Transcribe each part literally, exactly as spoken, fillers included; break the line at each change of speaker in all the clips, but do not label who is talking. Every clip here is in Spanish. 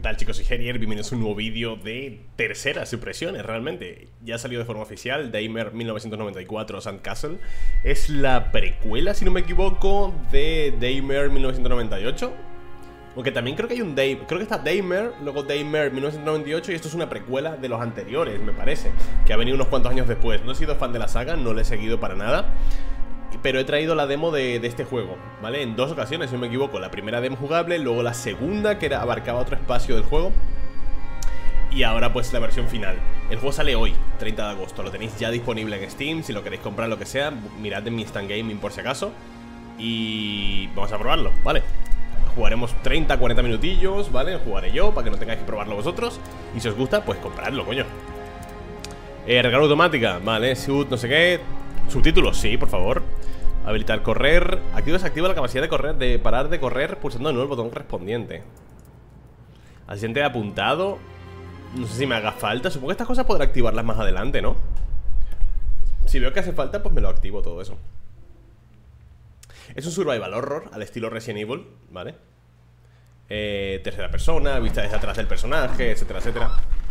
tal, chicos? Soy Herier, bienvenidos a un nuevo vídeo de terceras impresiones, realmente. Ya ha salido de forma oficial, Daymare mil novecientos noventa y cuatro Sandcastle. Es la precuela, si no me equivoco, de Daymare mil novecientos noventa y ocho. Aunque también creo que hay un Daymare, creo que está Daymare, luego Daymare mil novecientos noventa y ocho, y esto es una precuela de los anteriores, me parece, que ha venido unos cuantos años después. No he sido fan de la saga, no le he seguido para nada, pero he traído la demo de, de este juego, ¿vale? En dos ocasiones, si no me equivoco. La primera demo jugable, luego la segunda, que era, abarcaba otro espacio del juego, y ahora pues la versión final. El juego sale hoy, treinta de agosto. Lo tenéis ya disponible en Steam. Si lo queréis comprar, lo que sea, mirad en mi Instant Gaming por si acaso. Y vamos a probarlo, ¿vale? Jugaremos treinta a cuarenta minutillos, ¿vale? Jugaré yo, para que no tengáis que probarlo vosotros. Y si os gusta, pues compradlo, coño. eh, Regalo automática, ¿vale? Shoot, no sé qué. Subtítulos, sí, por favor. Habilitar correr. Activa o desactiva la capacidad de correr, de parar de correr pulsando de nuevo el botón correspondiente. Asistente de apuntado. No sé si me haga falta. Supongo que estas cosas podré activarlas más adelante, ¿no? Si veo que hace falta, pues me lo activo todo eso. Es un survival horror al estilo Resident Evil, ¿vale? Eh, tercera persona, vista desde atrás del personaje, etcétera, etcétera.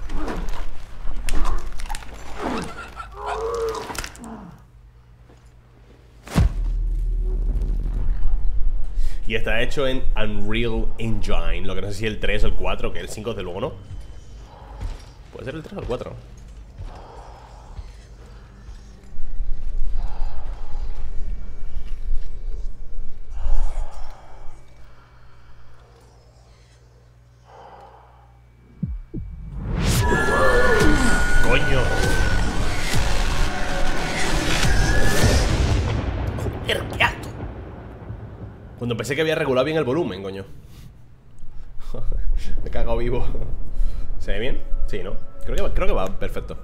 Y está hecho en Unreal Engine. Lo que no sé si el tres o el cuatro, que el cinco desde luego no. Puede ser el tres o el cuatro. ¡Coño! ¡Joder, qué alto! Cuando pensé que había regulado bien el volumen, coño. Me he cagado vivo. ¿Se ve bien? Sí, ¿no? Creo que va, creo que va perfecto.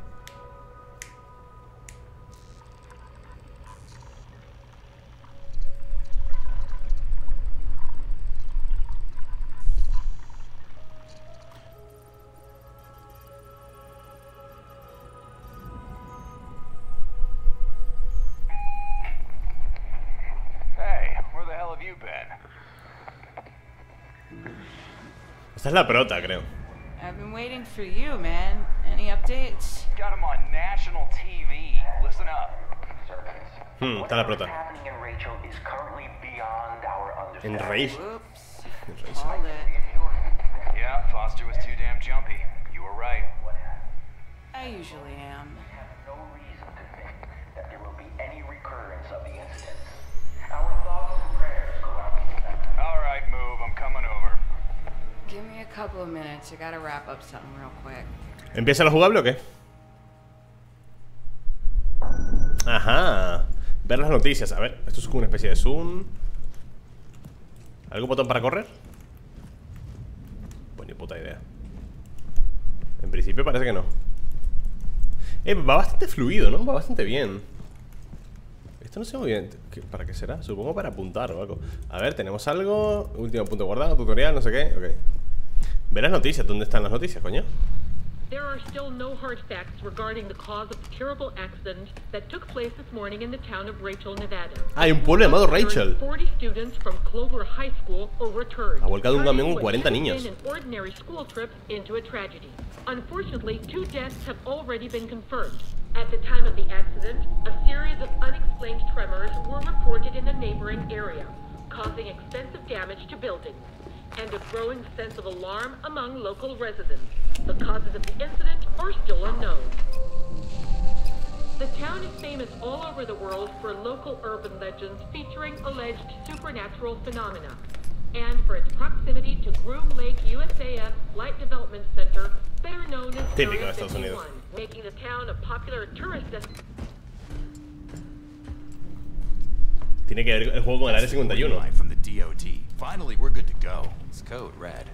Esta es la prota, creo.
I've been waiting for you, man. Any updates?
Got him on national T V. Listen up.
Hmm, está la prota. En Rachel.
Whoops. Called it.
Yeah, Foster was too damn jumpy. You were right.
I usually am.
No reason to think that there will be any recurrence of the incident. Our thoughts and prayers go out to them.
All right, move. I'm coming over.
Give me a couple of minutes. I gotta wrap up something real quick.
¿Empieza lo jugable o qué? Ajá. Ver las noticias. A ver, esto es como una especie de zoom. ¿Algún botón para correr? Pues ni puta idea. En principio parece que no. Eh, va bastante fluido, ¿no? Va bastante bien. Esto no sé muy bien. ¿Para qué será? Supongo para apuntar o algo. A ver, tenemos algo. Último punto guardado, tutorial, no sé qué. Ok. Ver las noticias. ¿Dónde están las noticias, coño?
There are still no hard facts regarding the cause of the terrible accident that took place this morning in the town of Rachel, Nevada.
Hay un pueblo llamado Rachel.
forty students from Clover High School overturned.
Ha volcado un camión con cuarenta niños.
An ordinary school trip into a tragedy. Unfortunately, two deaths have already been confirmed. At the time of the accident, a series of unexplained tremors were reported in a neighboring area, causing extensive damage to buildings, and a growing sense of alarm among local residents. The causes of the incident are still unknown. The town is famous all over the world for local urban legends featuring alleged supernatural phenomena, and for its proximity to Groom Lake U S A F Flight Development Center, better known as
Típico de
Area
Estados Unidos.
fifty-one, making the town a popular tourist destination.
Tiene que ver el juego con el área cincuenta y uno.
From the D O D. Finally, we're good to go. It's code red.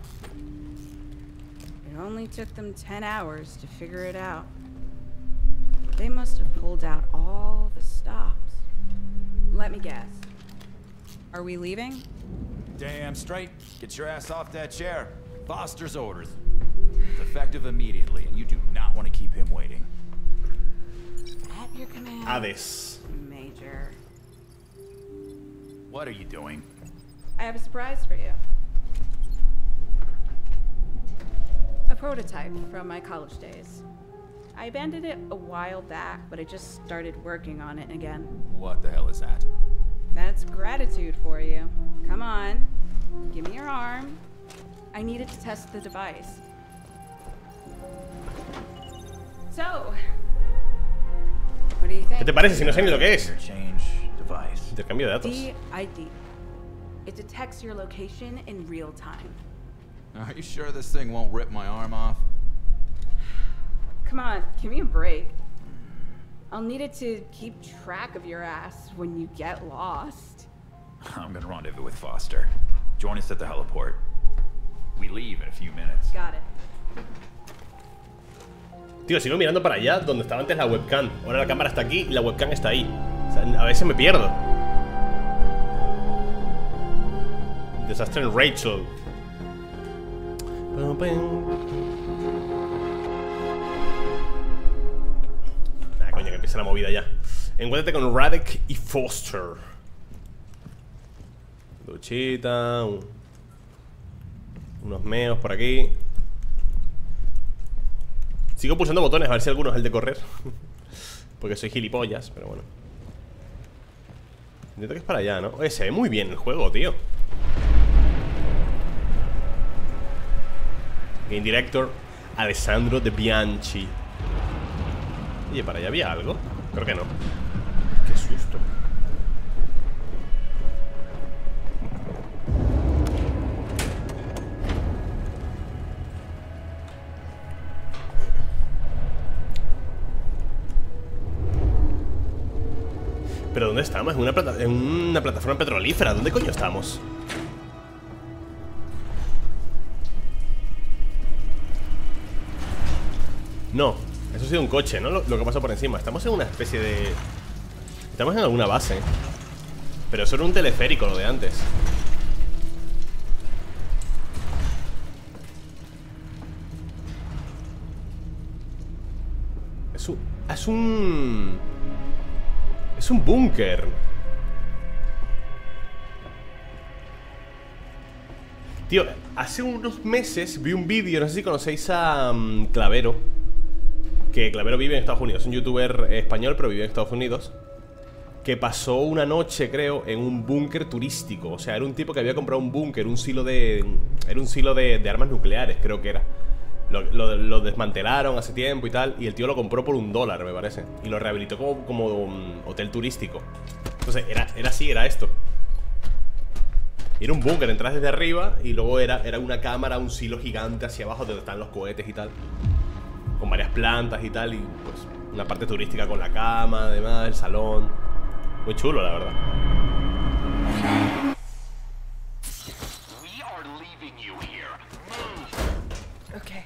It only took them ten hours to figure it out. They must have pulled out all the stops. Let me guess. Are we leaving?
Damn straight. Get your ass off that chair. Foster's orders. It's effective immediately, and you do not want to keep him waiting.
At your command,
Hades.
Major.
What are you doing?
I have a surprise for you. prototype from my college days. I abandoned it a while back, but I just started working on it again.
What the hell is that?
That's gratitude for you. Come on, give me your arm. I needed to test the device. So, what do you think?
¿Qué te parece si no sé ni lo que es?
Change device.
Intercambio de datos.
D I D. It detects your location in real time.
Are you sure this thing won't rip my arm off?
Come on, give me a break. I'll need it to keep track of your ass when you get lost.
I'm gonna rendezvous with Foster. Join us at the heliport. We leave in a few minutes.
Got it.
Tío, sigo mirando para allá donde estaba antes la webcam. Ahora la cámara está aquí y la webcam está ahí. O sea, a veces me pierdo. Desastre en Rachel. Ah, coño, que empieza la movida ya. Encuéntrate con Radek y Foster. Duchita. Un... unos meos por aquí. Sigo pulsando botones a ver si alguno es el de correr. Porque soy gilipollas, pero bueno. Entiendo que es para allá, ¿no? Oye, se ve muy bien el juego, tío. Game Director Alessandro De Bianchi. Oye, ¿para allá había algo? Creo que no. Qué susto. ¿Pero dónde estamos? En una, plata en una plataforma petrolífera. ¿Dónde coño estamos? No, eso ha sido un coche, ¿no? Lo, lo que pasa por encima. Estamos en una especie de... Estamos en alguna base. Pero eso era un teleférico, lo de antes. Es un... Es un... Es un búnker. Tío, hace unos meses vi un vídeo, no sé si conocéis a um, Clavero. Que Clavero vive en Estados Unidos. Es un youtuber español, pero vive en Estados Unidos. Que pasó una noche, creo, en un búnker turístico. O sea, era un tipo que había comprado un búnker, un silo de... Era un silo de, de armas nucleares, creo que era. Lo, lo, lo desmantelaron hace tiempo y tal. Y el tío lo compró por un dólar, me parece. Y lo rehabilitó como, como un hotel turístico. Entonces, era, era así, era esto. Era un búnker, entras desde arriba. Y luego era, era una cámara, un silo gigante hacia abajo donde están los cohetes y tal. Con varias plantas y tal. Y pues una parte turística con la cama, además, el salón. Muy chulo, la verdad.
Okay.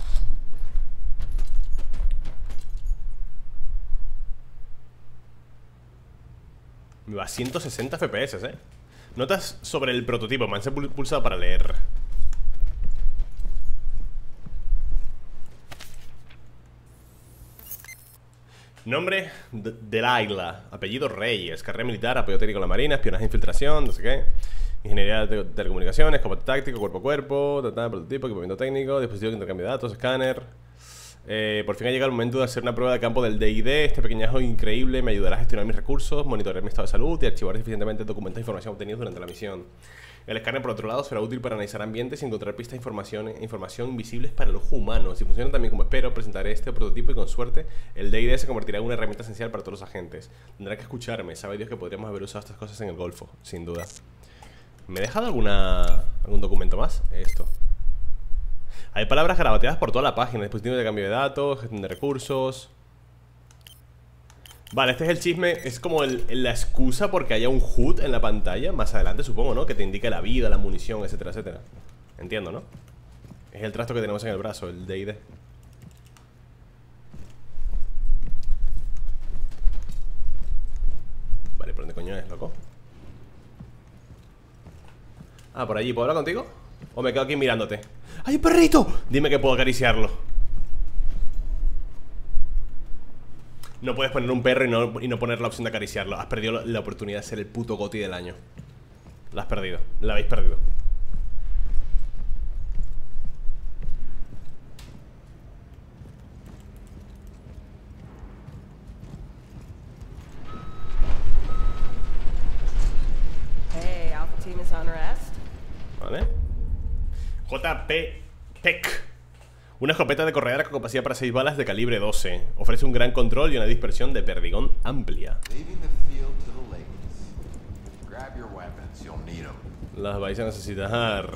Me va a ciento sesenta F P S, eh. Notas sobre el prototipo. Me han pulsado para leer. Nombre, Delilah. Apellido, Reyes. Carrera militar, apoyo técnico en la marina, espionaje, infiltración, no sé qué. Ingeniería de telecomunicaciones, combate táctico, cuerpo a cuerpo, tratar prototipo, equipamiento técnico, dispositivo de intercambio de datos, escáner. Eh, por fin ha llegado el momento de hacer una prueba de campo del D I D. Este pequeñajo increíble me ayudará a gestionar mis recursos, monitorear mi estado de salud y archivar eficientemente documentos e información obtenidos durante la misión. El escáner, por otro lado, será útil para analizar ambientes y encontrar pistas de información, información invisibles para el ojo humano. Si funciona también como espero, presentaré este prototipo y con suerte el D I D se convertirá en una herramienta esencial para todos los agentes. Tendrá que escucharme. Sabe Dios que podríamos haber usado estas cosas en el Golfo, sin duda. ¿Me he dejado alguna algún documento más? Esto. Hay palabras garabateadas por toda la página. Dispositivo de cambio de datos, gestión de recursos. Vale, este es el chisme. Es como el, la excusa porque haya un H U D en la pantalla. Más adelante supongo, ¿no? Que te indique la vida, la munición, etcétera, etcétera. Entiendo, ¿no? Es el trasto que tenemos en el brazo, el D I D. Vale, ¿por dónde coño es, loco? Ah, por allí. ¿Puedo hablar contigo? ¿O me quedo aquí mirándote? ¡Ay, un perrito! Dime que puedo acariciarlo. No puedes poner un perro y no, y no poner la opción de acariciarlo. Has perdido la, la oportunidad de ser el puto goti del año. La has perdido. La habéis perdido. J P Peck. Una escopeta de corredera con capacidad para seis balas de calibre doce. Ofrece un gran control y una dispersión de perdigón amplia. Las vais a necesitar.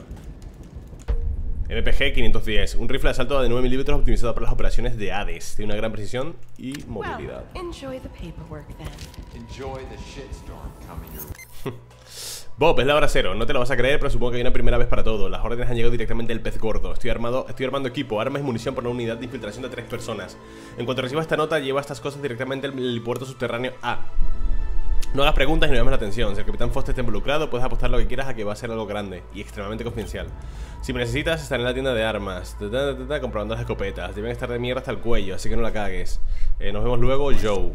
M P G quinientos diez. Un rifle de asalto de nueve milímetros optimizado para las operaciones de Hades. Tiene una gran precisión y movilidad.
Well, enjoy the paperwork then.
Enjoy the shitstorm coming your...
Bob, es la hora cero, no te lo vas a creer, pero supongo que hay una primera vez para todo. Las órdenes han llegado directamente del pez gordo. Estoy armado, estoy armando equipo, armas y munición para una unidad de infiltración de tres personas. En cuanto reciba esta nota, lleva estas cosas directamente al puerto subterráneo A. No hagas preguntas y no llames la atención. Si el Capitán Foster está involucrado, puedes apostar lo que quieras a que va a ser algo grande y extremadamente confidencial. Si me necesitas, estaré en la tienda de armas, ta, ta, ta, ta, comprobando las escopetas. Deben estar de mierda hasta el cuello, así que no la cagues. eh, Nos vemos luego, Joe.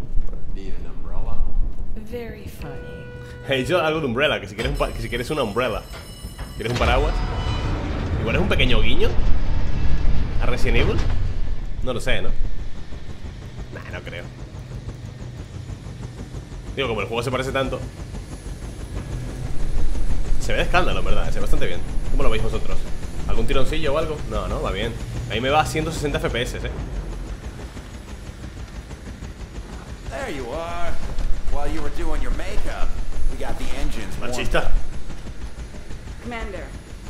Very funny.
He dicho algo de Umbrella, que si quieres, un pa que si quieres una Umbrella. ¿Quieres un paraguas? Igual es un pequeño guiño a Resident Evil. No lo sé, ¿no? Nah, no creo. Digo, como el juego se parece tanto. Se ve de escándalo, en verdad, se ve bastante bien. ¿Cómo lo veis vosotros? ¿Algún tironcillo o algo? No, no, va bien. A mí me va a ciento sesenta F P S, eh.
There you are. While you were doing your makeup, we got the engines warmed
Machista.
up.
Commander,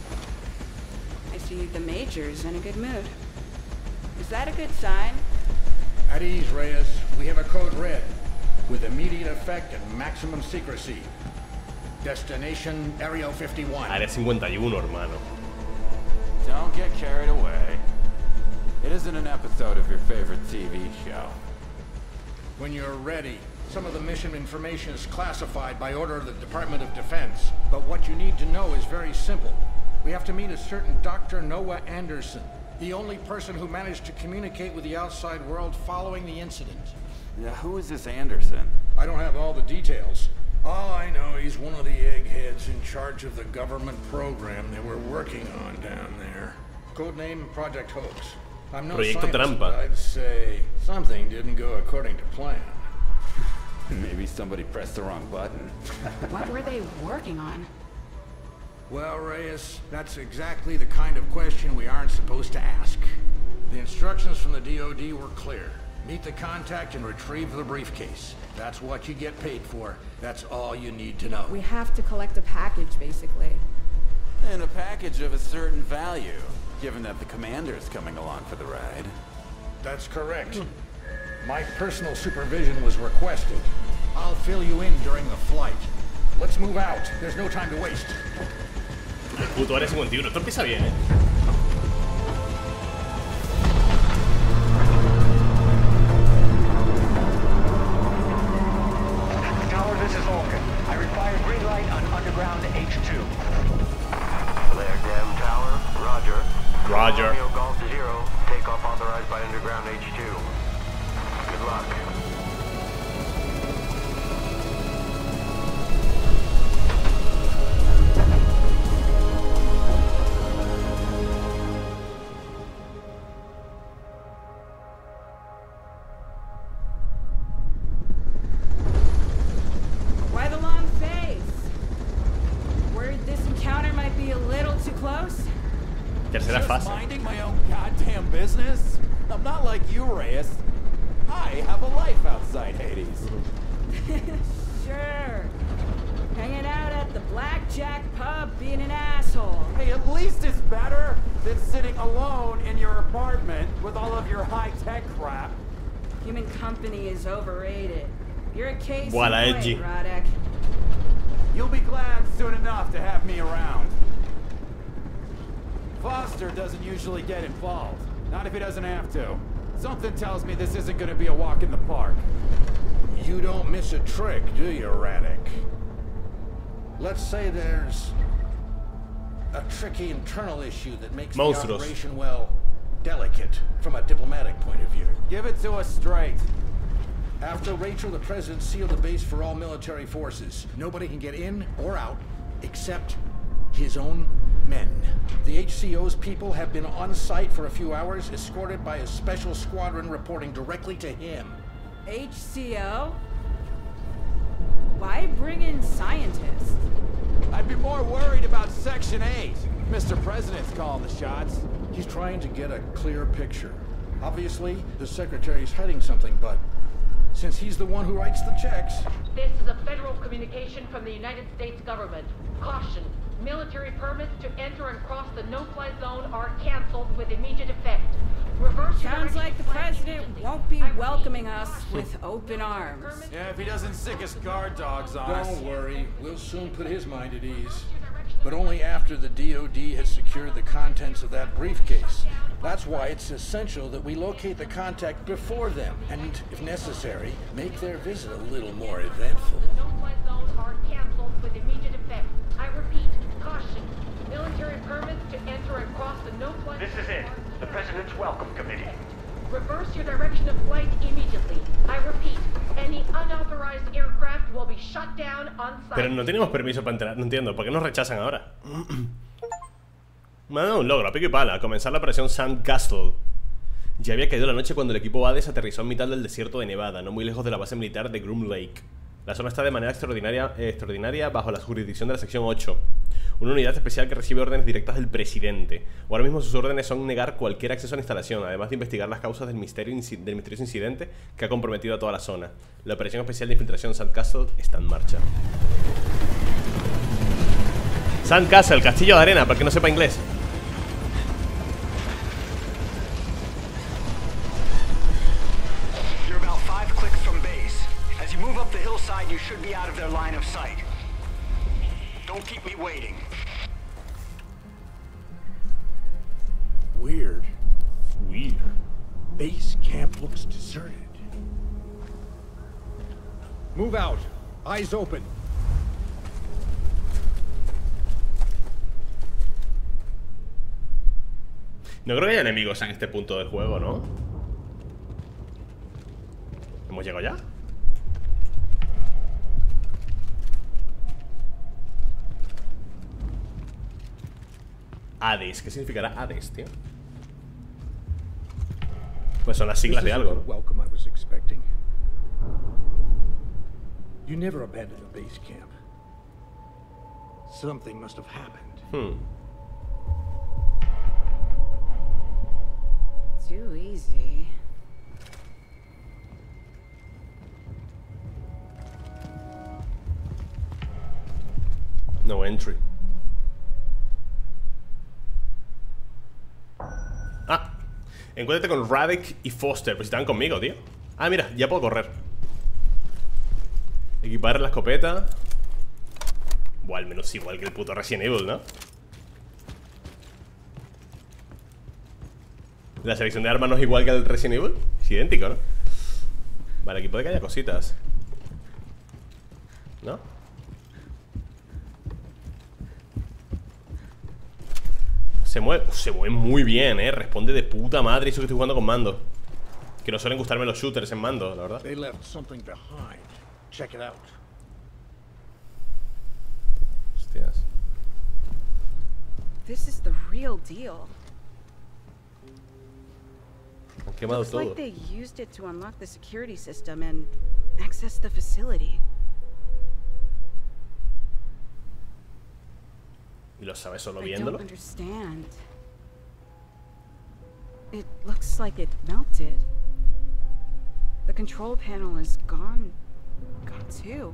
I see the Major's in a good mood. Is that a good sign?
At ease, Reyes. We have a code red, with immediate effect and maximum secrecy. Destination Area fifty-one.
Área cincuenta y uno, hermano.
Don't get carried away. It isn't an episode of your favorite T V show.
When you're ready. Some of the mission information is classified by order of the Department of Defense. But what you need to know is very simple. We have to meet a certain Doctor Noah Anderson, the only person who managed to communicate with the outside world following the incident.
Yeah, who is this Anderson?
I don't have all the details. All I know, he's one of the eggheads in charge of the government program they were working on down there. Codename Project Hoax. I'm no
Proyecto
scientist,
Trampa.
but I'd say something didn't go according to plan.
Maybe somebody pressed the wrong button.
What were they working on?
Well, Reyes, that's exactly the kind of question we aren't supposed to ask. The instructions from the D O D were clear. Meet the contact and retrieve the briefcase. That's what you get paid for. That's all you need to know.
We have to collect a package, basically.
And a package of a certain value, given that the commander's coming along for the ride.
That's correct. My personal supervision was requested. I'll fill you in during the flight. Let's move out. There's no time to waste.
El puto Área cincuenta y uno. Esto empieza bien, eh.
Tower, this is Vulcan. I require green light on underground H two. Flare Dam Tower, roger.
Roger.
Romeo Golf Zero, takeoff authorized by underground H two. Good luck.
Why the long face? Worried this encounter might be a little too close?
Tercera
Just
fase.
minding my own goddamn business? I'm not like you, Reyes. I have a life outside Hades.
Sure. Hanging out at the Blackjack Pub being an asshole.
Hey, at least it's better than sitting alone in your apartment with all of your high-tech crap.
Human company is overrated. You're a case
Buah, la
in point,
edgy.
Rodek.
You'll be glad soon enough to have me around. Foster doesn't usually get involved. Not if he doesn't have to. Something tells me this isn't gonna be a walk in the park.
You don't miss a trick, do you, Radek? Let's say there's a tricky internal issue that makes
Monstruos.
the operation, well, delicate from a diplomatic point of view.
Give it to us straight.
After Rachel, the president sealed the base for all military forces. Nobody can get in or out except his own men. The H C O's people have been on site for a few hours, escorted by a special squadron reporting directly to him.
H C O? Why bring in scientists?
I'd be more worried about Section eight. Mister President's calling the shots.
He's trying to get a clear picture. Obviously, the Secretary's hiding something, but since he's the one who writes the checks...
This is a federal communication from the United States government. Caution. Military permits to enter and cross the no-fly zone are canceled with immediate effect. Reverse your
Sounds
direction
like the
of flight
president
immediately.
won't be
I repeat,
welcoming us
caution.
with open arms.
Yeah, if he doesn't sick his guard dogs on us.
Don't worry, we'll soon put his mind at ease. But only after the D O D has secured the contents of that briefcase. That's why it's essential that we locate the contact before them, and, if necessary, make their visit a little more eventful.
The no-fly zone are canceled with immediate effect. I repeat, caution. Military permits to enter and cross the no-fly
This is it. The President's Welcome Committee.
Reverse your direction of flight immediately. I repeat, any unauthorized aircraft will be shut down on site.
Pero no tenemos permiso para entrar, no entiendo. ¿Por qué nos rechazan ahora? Me ha dado un logro, a pico y pala. Comenzar la operación Sandcastle. Ya había caído la noche cuando el equipo Hades aterrizó en mitad del desierto de Nevada, no muy lejos de la base militar de Groom Lake. La zona está de manera extraordinaria, eh, extraordinaria bajo la jurisdicción de la sección ocho, una unidad especial que recibe órdenes directas del presidente. Ahora mismo sus órdenes son negar cualquier acceso a la instalación, además de investigar las causas del, misterio, del misterioso incidente que ha comprometido a toda la zona. La operación especial de infiltración Sandcastle está en marcha. Sandcastle, castillo de arena, para que no sepa inglés.
You're about five clicks from base. As you move up the hillside, you should be out of their line of sight. Don't keep me waiting.
Weird.
Weird.
Base camp looks deserted. Move out. Eyes open.
No creo que haya enemigos en este punto del juego, ¿no? ¿Hemos llegado ya? Hades, ¿qué significará Hades, tío? Pues son las siglas de algo, ¿no?
Welcome I was expecting. You never abandoned a base camp. Something must have happened.
Hmm.
Too easy.
No entry. Ah, encuéntrate con Radek y Foster. Pues están conmigo, tío. Ah, mira, ya puedo correr. Equipar la escopeta. Buah, al menos igual que el puto Resident Evil, ¿no? La selección de armas no es igual que el Resident Evil. Es idéntico, ¿no? Vale, aquí puede que haya cositas, ¿no? Se mueve, se mueve muy bien, eh. Responde de puta madre eso que estoy jugando con mando. Que no suelen gustarme los shooters en mando, la verdad.
They left something behind. Check it out.
Hostias.
This is the real deal.
Han quemado
Looks
todo.
like they used it to unlock the security system and access the facility.
Y lo sabes solo
I
viéndolo.
don't understand. It looks like it melted. The control panel is gone. Gone too.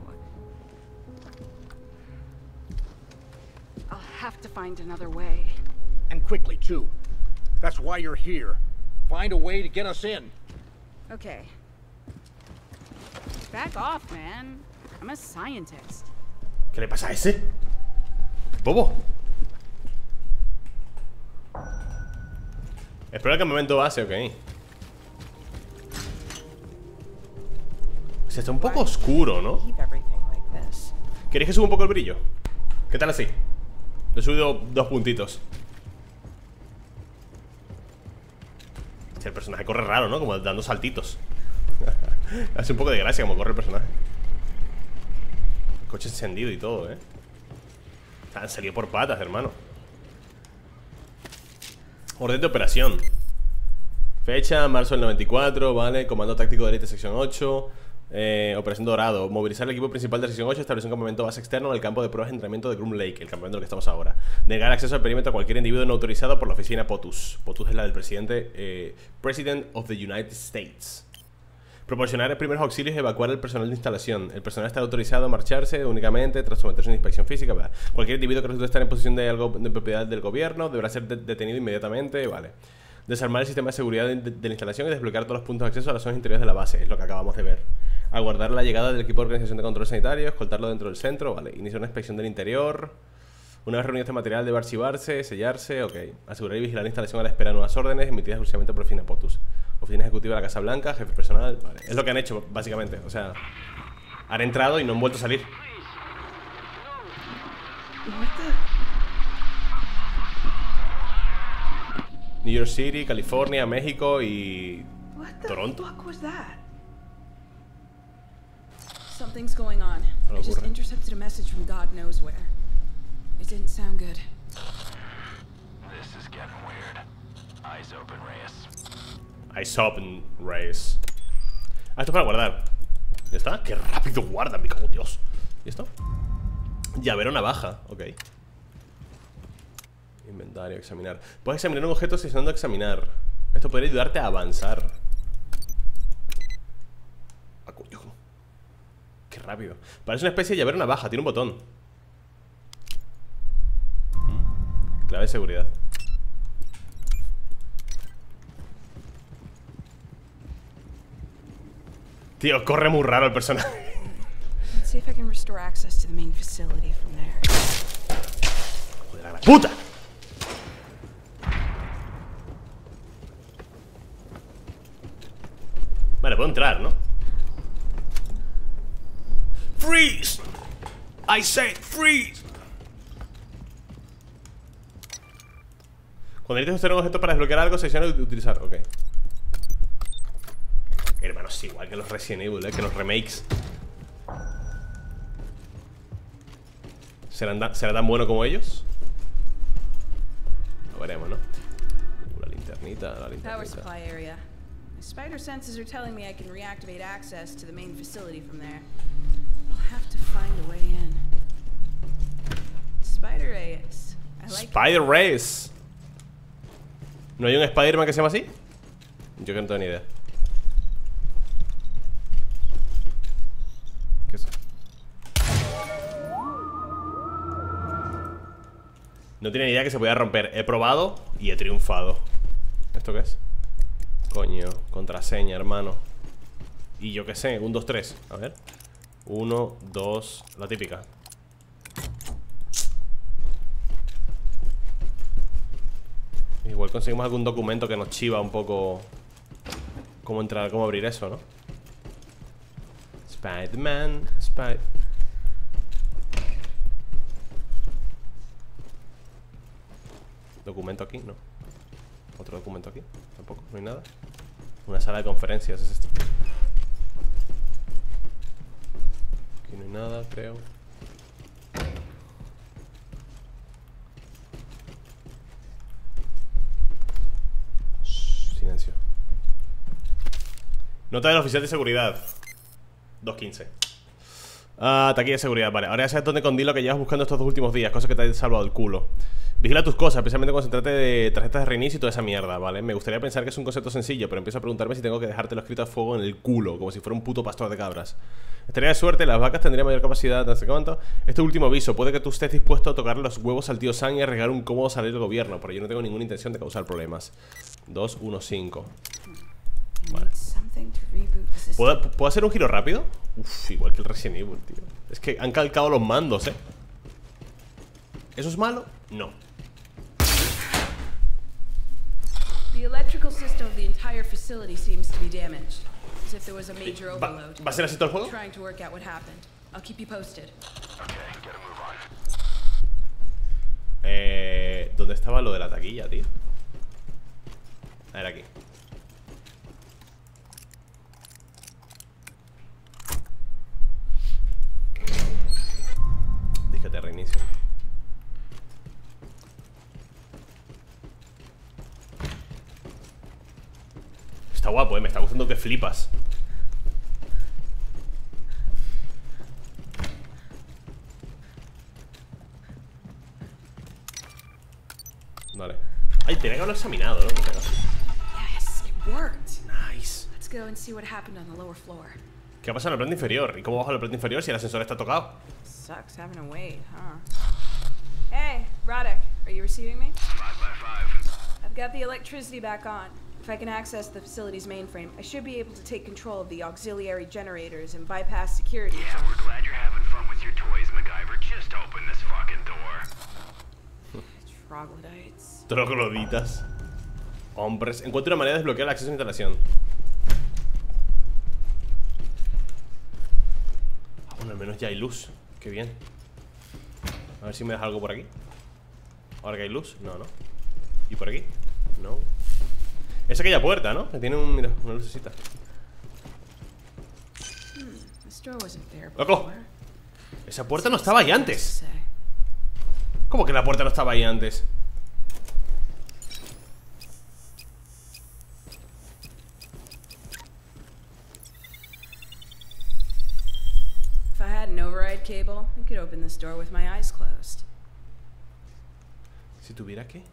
I'll have to find another way.
And quickly, too. That's why you're here. Find a way to get us in.
Okay. Back off, man. I'm a scientist.
¿Qué le pasa a ese? ¡Bobo! Espero el campamento base, ok. Se está un poco oscuro, ¿no?
Keep everything like this.
¿Queréis que suba un poco el brillo? ¿Qué tal así? Le he subido dos puntitos. El personaje corre raro, ¿no? Como dando saltitos. Hace un poco de gracia como corre el personaje. El coche encendido y todo, ¿eh? Han salido por patas, hermano. Orden de operación. Fecha, marzo del noventa y cuatro, vale. Comando táctico de élite sección ocho. Eh, Operación Dorado. Movilizar el equipo principal de Sección ocho. Establecer un campamento base externo en el campo de pruebas de entrenamiento de Groom Lake, el campamento en el que estamos ahora. Negar acceso al perímetro a cualquier individuo no autorizado por la oficina POTUS. POTUS es la del presidente eh, President of the United States. Proporcionar primeros auxilios y evacuar al personal de instalación. El personal está autorizado a marcharse únicamente tras someterse a una inspección física. ¿Verdad? Cualquier individuo que resulte estar en posición de algo de propiedad del gobierno deberá ser de detenido inmediatamente. Vale. Desarmar el sistema de seguridad de, de, de la instalación y desbloquear todos los puntos de acceso a las zonas interiores de la base. Es lo que acabamos de ver. Aguardar la llegada del equipo de organización de control sanitario, escoltarlo dentro del centro. Vale. Iniciar una inspección del interior. Una vez reunido este material debe archivarse, sellarse. Ok. Asegurar y vigilar la instalación a la espera de nuevas órdenes emitidas exclusivamente por Oficina POTUS. Oficina ejecutiva de la Casa Blanca, jefe personal. Vale. Es lo que han hecho, básicamente. O sea, han entrado y no han vuelto a salir. New York City, California, México y Toronto.
Something's going on. I just intercepted a message from God knows where. It didn't sound good.
This is getting weird. Eyes open, Reyes.
Eyes open, Reyes. Ah, esto es para guardar. ¿Ya está? ¡Qué rápido guarda, me cago en Dios! ¿Y esto? Llavero navaja, ok. Inventario, examinar. Puedes examinar un objeto seleccionando examinar. Esto podría ayudarte a avanzar. Ah, coño. Qué rápido. Parece una especie de llavero navaja, tiene un botón. Clave de seguridad. Tío, corre muy raro el personaje.
Let's see if I can restore access to the main facility from there.
Joder, a la puta. Vale, puedo entrar, ¿no? Freeze. I said freeze. Cuando necesites usar un objeto para desbloquear algo, selecciona y utilizar. Ok. Hermano, es igual que los Resident Evil, ¿eh? Que los remakes. ¿Serán, ¿Será tan bueno como ellos? Lo veremos, ¿no? La linternita, la linternita.
Power supply area. My spider senses are telling me I can reactivate access to the main facility from there. I'll have to find a way in. Spider Reyes. I like
Spider Reyes. ¿No hay un Spider-Man que se llama así? Yo que no tengo ni idea. ¿Qué es? No tenía ni idea que se podía romper. He probado y he triunfado. ¿Esto qué es? Coño, contraseña, hermano. Y yo qué sé, un, dos, tres. A ver. Uno, dos, la típica. Igual conseguimos algún documento que nos chiva un poco cómo entrar, cómo abrir eso, ¿no? Spider-Man, Spider... ¿Documento aquí? No. ¿Otro documento aquí? Tampoco, no hay nada. Una sala de conferencias es esto. Aquí no hay nada, creo. Silencio. Nota del oficial de seguridad. dos quince. Ah, taquilla de seguridad, vale. Ahora ya sabes dónde escondí lo que llevas buscando estos dos últimos días. Cosa que te ha salvado el culo. Vigila tus cosas, especialmente cuando se trate de tarjetas de reinicio y toda esa mierda, ¿vale? Me gustaría pensar que es un concepto sencillo, pero empiezo a preguntarme si tengo que dejártelo escrito a fuego en el culo, como si fuera un puto pastor de cabras. Estaría de suerte, las vacas tendrían mayor capacidad, no sé cuánto. Este último aviso, puede que tú estés dispuesto a tocar los huevos al tío Sam y arriesgar un cómodo salir del gobierno, pero yo no tengo ninguna intención de causar problemas. dos, uno, cinco. Vale. ¿Puedo, ¿Puedo hacer un giro rápido? Uf, igual que el Resident Evil, tío. Es que han calcado los mandos, ¿eh? ¿Eso es malo? No.
The electrical system of the entire facility seems to be damaged. As if there was a major
¿Va,
overload.
¿Va a ser así todo el juego?
Trying to work out what happened. I'll keep you posted.
Eh, ¿dónde estaba lo de la taquilla, tío? A ver, aquí. Dígate reinicio. Está guapo, eh, me está gustando que flipas. Vale. Ay, tenía que haberlo examinado, ¿no?
Yes, it worked.
Nice.
Let's go and see what happened on the lower floor.
¿Qué ha pasado en la planta inferior? ¿Y cómo bajo la planta inferior si el ascensor está tocado?
Sucks having to wait, huh? Hey, Radek, are you receiving me?
Five by five.
I've got the electricity back on. If I can access the facility's mainframe, I should be able to take control of the auxiliary generators and bypass security.
Yeah, we're glad you're having fun with your toys, MacGyver. Just open this fucking door.
Troglodytes.
Trogloditas. Hombres. Encuentro una manera de desbloquear el acceso a la instalación. Ah, bueno, al menos ya hay luz. Qué bien. A ver si me deja algo por aquí. Ahora que hay luz. No, no. ¿Y por aquí? No. Es aquella puerta, ¿no? Que tiene un, mira, una lucecita. ¡Loco! Esa puerta no estaba ahí antes. ¿Cómo que la puerta no estaba ahí antes?
If I had an override cable, I could open this door with my eyes closed.
Si tuviera que...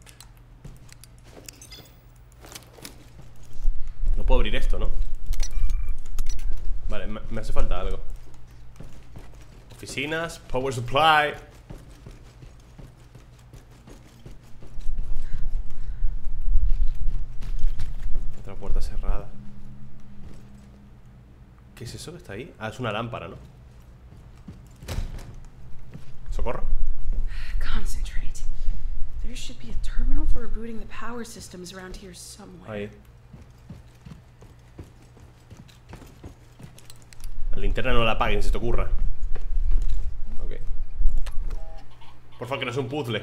No puedo abrir esto, ¿no? Vale, me, me hace falta algo. Oficinas, power supply. Otra puerta cerrada. ¿Qué es eso que está ahí? Ah, es una lámpara, ¿no? ¿Socorro?
Concentrate. There should be a terminal for rebooting the power systems around here somewhere.
Ahí. La linterna no la apaguen, si te ocurra. Ok. Por favor, que no es un puzzle.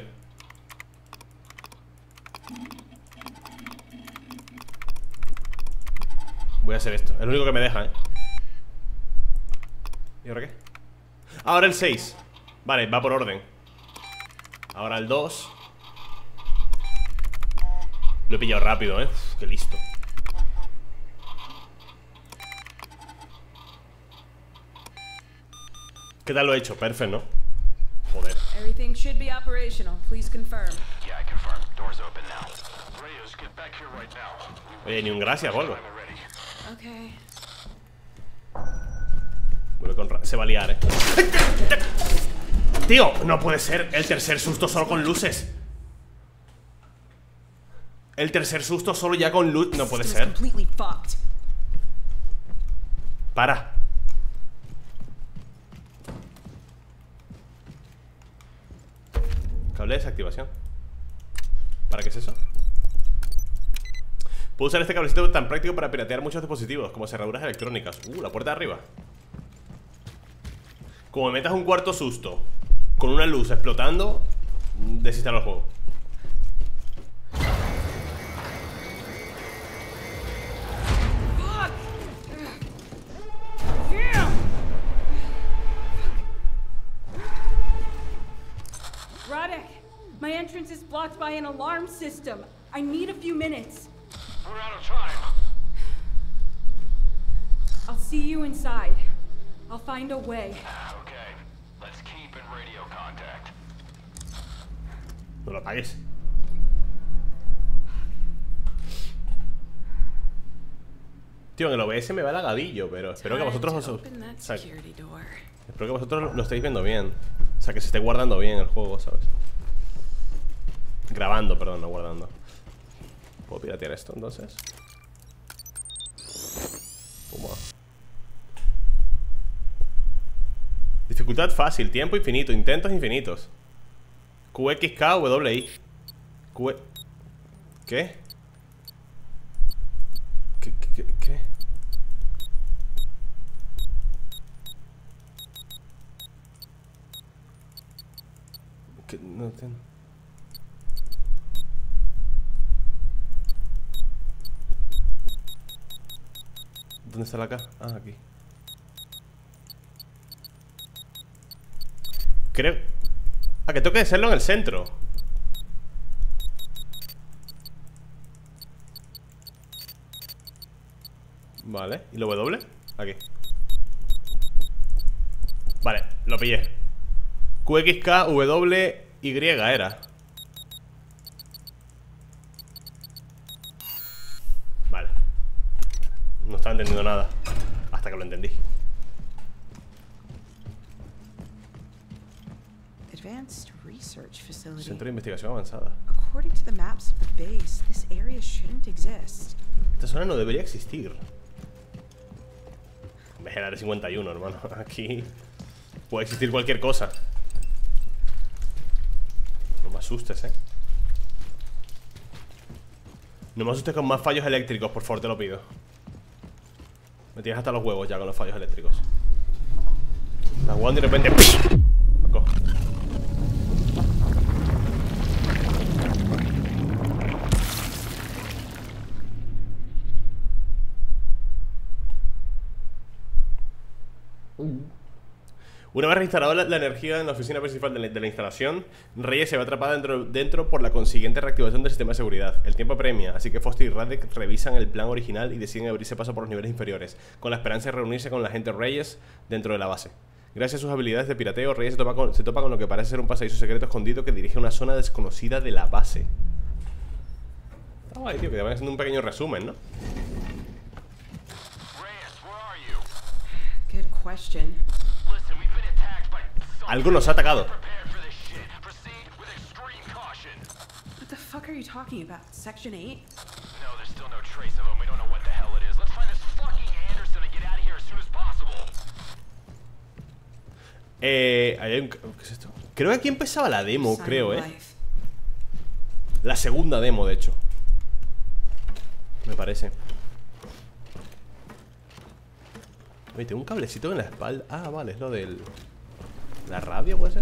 Voy a hacer esto, es lo único que me deja, ¿eh? ¿Y ahora qué? Ahora el seis. Vale, va por orden. Ahora el dos. Lo he pillado rápido, ¿eh? Uf, qué listo. ¿Qué tal lo he hecho? Perfecto, ¿no? Joder.
Everything should be operational. Please confirm.
Yeah, I confirm. Door's open now. Reyes, get back here right now.
Oye, ni un gracias o algo.
Okay.
Vuelve con ra- se va a liar, eh. Tío, no puede ser. El tercer susto solo con luces. El tercer susto solo ya con luz. No puede ser. Para. Cable de desactivación. ¿Para qué es eso? Puedo usar este cablecito tan práctico para piratear muchos dispositivos, como cerraduras electrónicas. Uh, la puerta de arriba. Como me metas un cuarto susto con una luz explotando, desinstalo el juego.
Radek, my entrance is blocked by an alarm system. I need a few minutes.
We're out of time.
I'll see you inside. I'll find a way.
Okay, let's keep in radio contact.
No lo apagues. Tío, en el O B S me va el agadillo, pero espero que vosotros os... O sea, espero que vosotros lo estéis viendo bien. O sea, que se esté guardando bien el juego, ¿sabes? Grabando, perdón, no guardando. ¿Puedo piratear esto, entonces? Puma. Dificultad fácil, tiempo infinito, intentos infinitos. Q X K W I. Q... ¿Qué? ¿Qué? ¿Qué? ¿Qué? ¿Qué? No entiendo. ¿Dónde está la K? Ah, aquí. Creo... Ah, que tengo que hacerlo en el centro. Vale, ¿y lo W? Aquí. Vale, lo pillé. Q X K W Y era. estaba entendiendo nada. Hasta que lo entendí.
Advanced research facility.
Centro de investigación avanzada.
According to the maps of the base, this area shouldn't exist.
Esta zona no debería existir. Es el área cincuenta y uno, hermano. Aquí puede existir cualquier cosa. No me asustes, eh. No me asustes con más fallos eléctricos, por favor, te lo pido. Me tienes hasta los huevos ya con los fallos eléctricos. La jugando y de repente ¡Paco! Una vez reinstalada la, la energía en la oficina principal de la, de la instalación, Reyes se ve atrapada dentro, dentro por la consiguiente reactivación del sistema de seguridad. El tiempo apremia, así que Foster y Radek revisan el plan original y deciden abrirse paso por los niveles inferiores, con la esperanza de reunirse con la agente Reyes dentro de la base. Gracias a sus habilidades de pirateo, Reyes se topa con, se topa con lo que parece ser un pasadizo secreto escondido que dirige a una zona desconocida de la base. Está guay, tío, que te van haciendo un pequeño resumen, ¿no?
Reyes, where are you?
Good question.
Listen, we've been attacked by
Algo nos ha atacado.
prepared for this shit. Proceed with extreme caution.
What the fuck are you talking about? Section eight?
No, there's still no trace of him. We don't know what the hell it is. Let's find this fucking Anderson and get out of here as soon as possible.
Eh, hay un... ¿Qué es esto? Creo que aquí empezaba la demo,
Sign
creo,
of
eh
life.
La segunda demo, de hecho. Me parece. Oye, tengo un cablecito en la espalda. Ah, vale, es lo del... ¿La radio puede ser?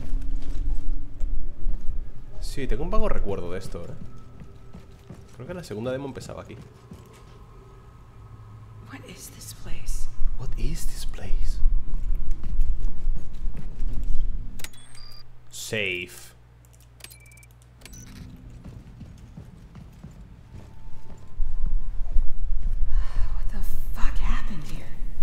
Sí, tengo un vago recuerdo de esto, ¿eh? Creo que la segunda demo empezaba aquí.
What is this place?
What is this place? Safe.
What the fuck happened here?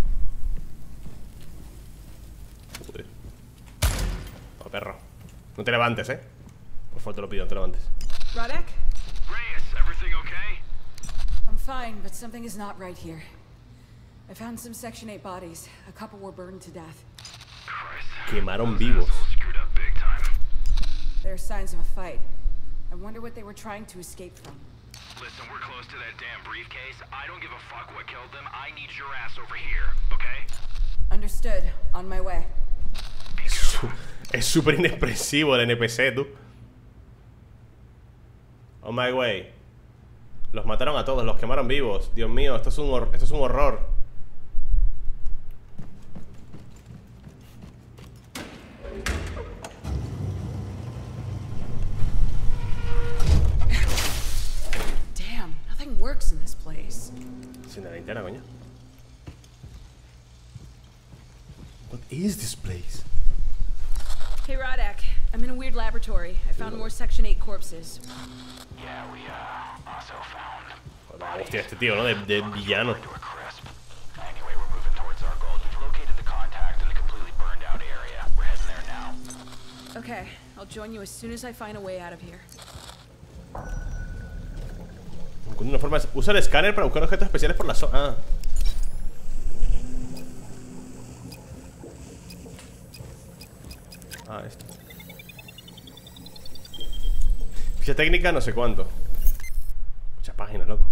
Joder. Oh, perro. No te levantes, eh. Por favor, te lo pido, no te levantes.
Radek?
Reyes, everything okay?
I'm fine, but something is not right here. I found some Section eight bodies. A couple were burned to death.
Christ.
Quemaron vivos.
Assholes screwed up big time.
There are signs of a fight. I wonder what they were trying to escape from.
Listen, we're close to that damn briefcase. I don't give a fuck what killed them. I need your ass over here, okay?
Understood. On my way.
Es súper inexpresivo el N P C, tú. Oh my way. Los mataron a todos, los quemaron vivos. Dios mío, esto es un, hor esto es un horror.
Damn, nothing works in this place.
Sin la linterna, coño. What is this place?
Hey, Radek. I'm in a weird laboratory. I found more Section eight corpses.
Yeah, we, uh, also found
Joder, hostia, este tío, ¿no? De, de villano.
to a crisp. Anyway, we're moving towards our goal. You've located the contact in the completely burned out area. We're heading there now.
Okay, I'll join you as soon as I find a way out of here.
Encuentra una forma de... Usa el escáner para buscar objetos especiales por la zona. Ah. Ah, esto. Ficha técnica no sé cuánto. Muchas páginas, loco.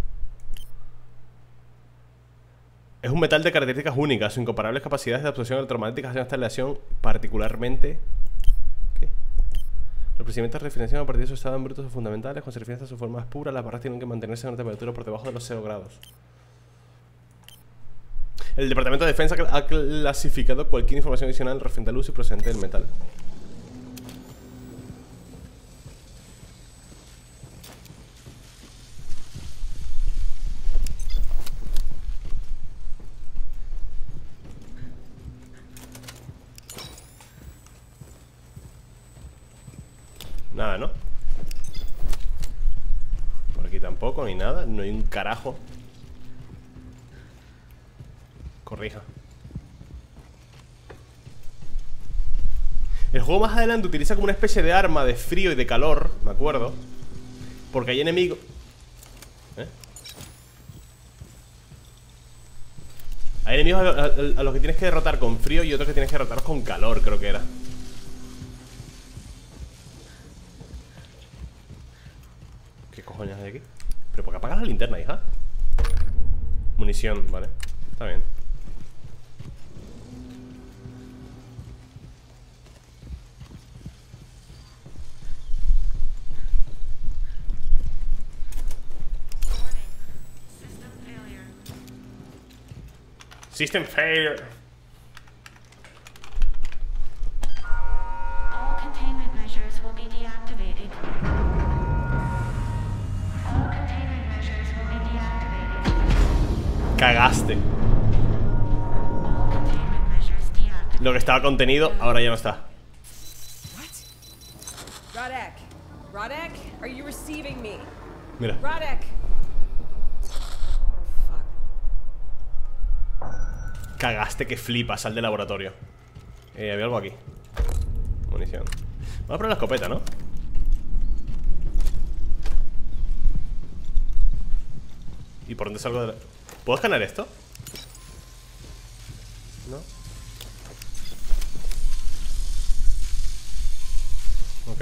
Es un metal de características únicas. Sus incomparables capacidades de absorción electromagnética hacen esta aleación particularmente... ¿Qué? Los procedimientos de refinanciación a partir de su estado en bruto son fundamentales. Cuando se refiere a su forma más pura, las barras tienen que mantenerse a una temperatura por debajo de los cero grados. El Departamento de Defensa ha clasificado cualquier información adicional referente al uso y procedente del metal. Nada, ¿no? Por aquí tampoco, ni nada. No hay un carajo. Corrija. El juego más adelante utiliza como una especie de arma de frío y de calor, me acuerdo. Porque hay enemigos... ¿Eh? Hay enemigos a, a, a los que tienes que derrotar con frío y otros que tienes que derrotar con calor, creo que era. ¿Qué cojones hay aquí? ¿Pero por qué apagas la linterna, hija? Munición, vale. Está bien. System failure.
All containment measures will be deactivated. All containment measures will be deactivated.
Cagaste.
All containment measures deactivated.
Lo que estaba contenido ahora ya no está.
What? Rodek. Rodek, are you receiving me?
Mira.
Rodek.
Cagaste que flipas, sal del laboratorio. Eh, había algo aquí. Munición. Vamos a poner la escopeta, ¿no? ¿Y por dónde salgo de la...? ¿Puedo escanear esto? ¿No? Ok.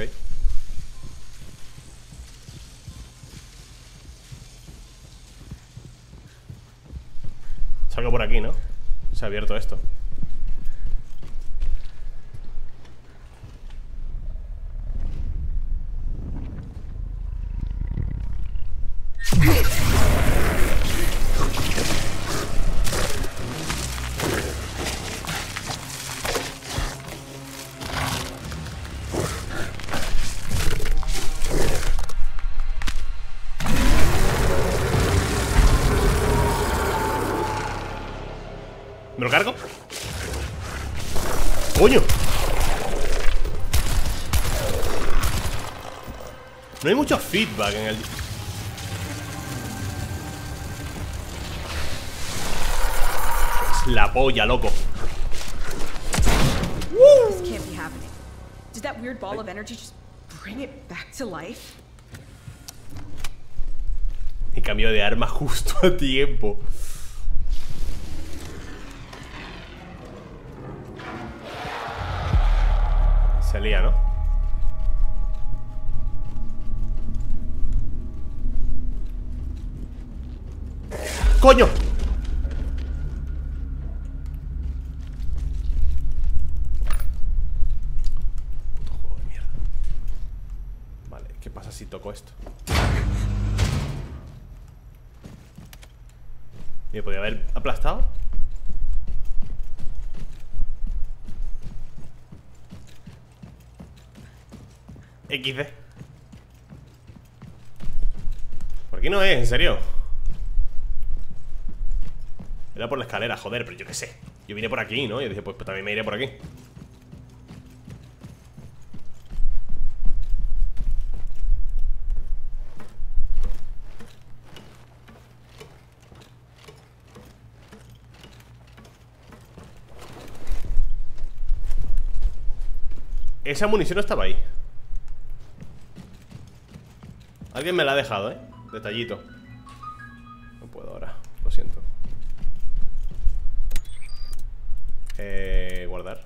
Salgo por aquí, ¿no? Se ha abierto esto. ¿Me lo cargo? ¡Coño! No hay mucho feedback en el... Es la polla, loco.
This can't be happening. Did that weird ball of energy just bring it back to life?
Y cambio de arma justo a tiempo. Se lía, ¿no? ¡Coño! Puto juego de mierda. Vale, ¿qué pasa si toco esto? ¿Me podría haber aplastado? equis de. Por aquí no es, en serio. Era por la escalera, joder, pero yo qué sé. Yo vine por aquí, ¿no? Y dije, pues, pues también me iré por aquí. Esa munición no estaba ahí. Alguien me la ha dejado, ¿eh? Detallito. No puedo ahora, lo siento. Eh... Guardar.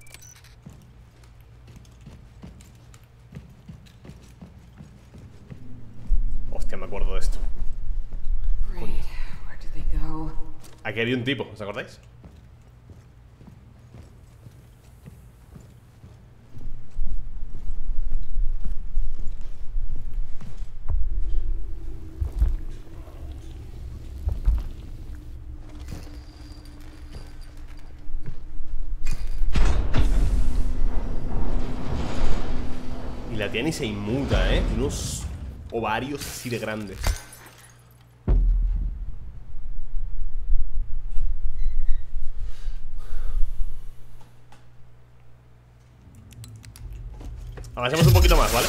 Hostia, me acuerdo de esto. Aquí había un tipo, ¿os acordáis? La tía ni se inmuta, ¿eh? Tiene unos ovarios así de grandes. Avancemos un poquito más, ¿vale?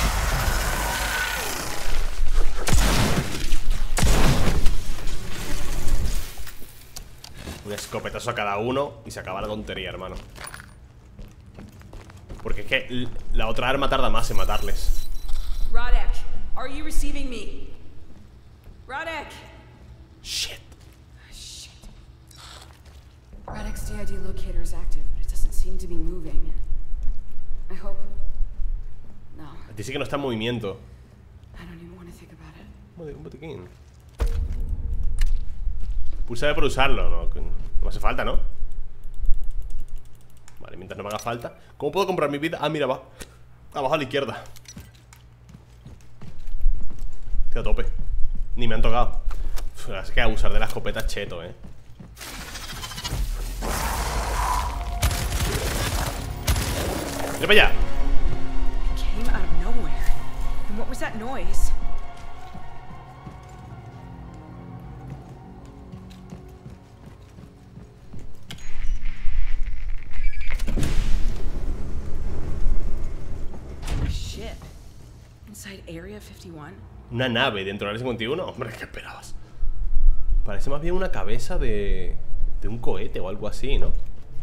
Un escopetazo a cada uno y se acaba la tontería, hermano. Porque es que la otra arma tarda más en matarles.
Rodek, are you receiving me? Rodek.
Shit.
Shit.
X D I D locator is active, but it doesn't seem to be moving. I hope. No.
Dice que no está en movimiento.
I don't even want to think about it.
Un botiquín. Pulsar por usarlo, no, no me hace falta, ¿no? Vale, mientras no me haga falta. ¿Cómo puedo comprar mi vida? Ah, mira, va abajo a la izquierda. Estoy a tope. Ni me han tocado. Es que abusar de la escopeta es cheto, eh. ¡Mira para allá!
Came out of nowhere. And what was that noise? Shit. Inside Area fifty-one?
Una nave dentro del Área cincuenta y uno. Hombre, ¿qué esperabas? Parece más bien una cabeza de... de un cohete o algo así, ¿no?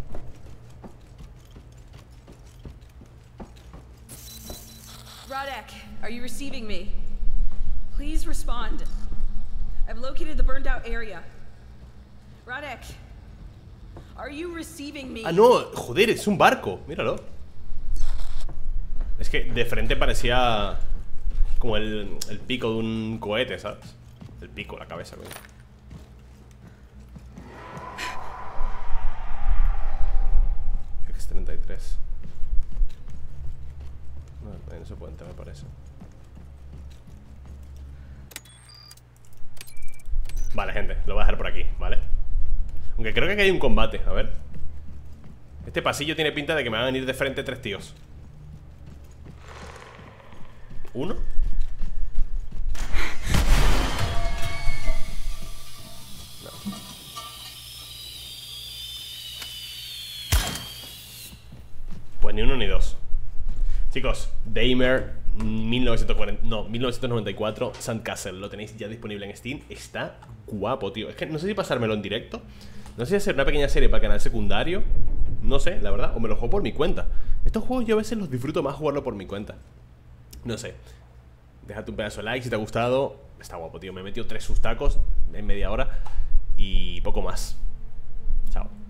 Rodek, are you receiving me? Please respond. I've located the burned out area. Rodek, are you receiving me?
Ah, no, joder, es un barco. Míralo. Es que de frente parecía como el, el pico de un cohete, ¿sabes? El pico, la cabeza, coño. X treinta y tres. No, ahí no se puede entrar, me parece. Vale, gente, lo voy a dejar por aquí, ¿vale? Aunque creo que aquí hay un combate, a ver. Este pasillo tiene pinta de que me van a venir de frente tres tíos. ¿Uno? No. Pues ni uno ni dos. Chicos, Daymare mil novecientos cuarenta, no, mil novecientos noventa y cuatro Sandcastle, lo tenéis ya disponible en Steam. Está guapo, tío. Es que no sé si pasármelo en directo. No sé si hacer una pequeña serie para el canal secundario. No sé, la verdad, o me lo juego por mi cuenta. Estos juegos yo a veces los disfruto más jugarlo por mi cuenta. No sé. Déjate un pedazo de like si te ha gustado. Está guapo, tío. Me he metido tres sustacos en media hora y poco más. Chao.